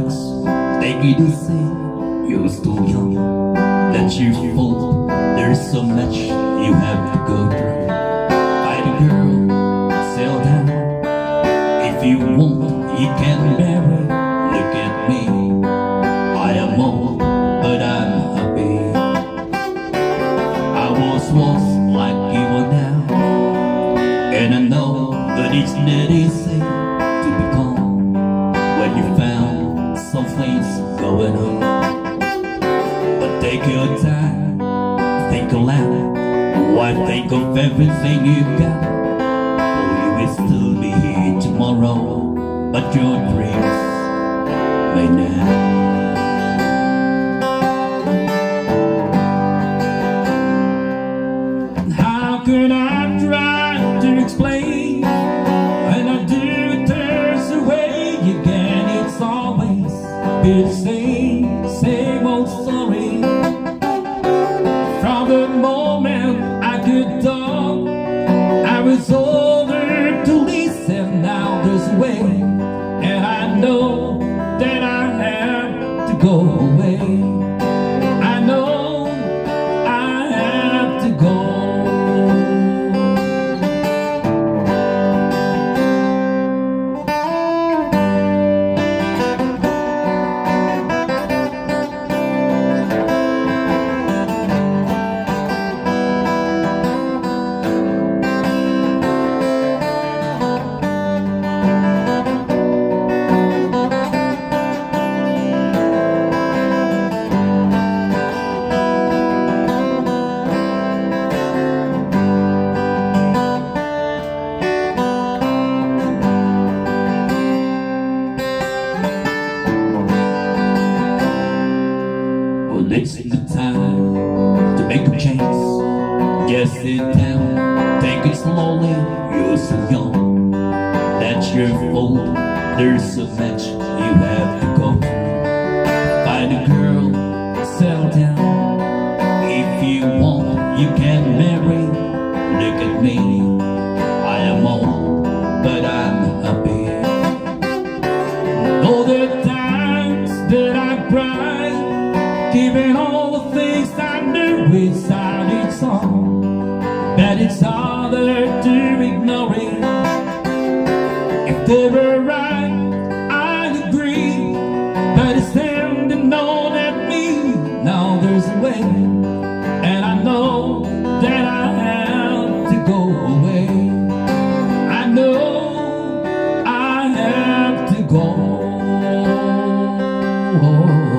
relax, take it easy. You're still young, that's your fault. There's so much you have to go through. Fight a girl, settle down. If you want, you can marry. Look at me, I am old, but I'm happy. I was once like you are now, and I know that it's not easy to be calm when you found something's going on. But take your time, think aloud. Why think of everything you got? For you will still be here tomorrow, but your dreams may not. How can I try to explain? When I do, it turns away again. It's always been the same old story. From the moment I could talk, I was older to listen. Now there's a way, and I know that I have to go away. I know I have to go. It's the time to make a change. Just sit down, take it slowly. You're so young, that's your fault. There's so much you have to go through. Find a girl, settle down. If you want, you can marry. Look at me, I am old, but I'm happy. All the times that I cried, giving all the things I knew inside each song, but it's harder to ignore it. If they were right, I agree, but it's them that know that me. Now there's a way, and I know that I have to go away. I know I have to go.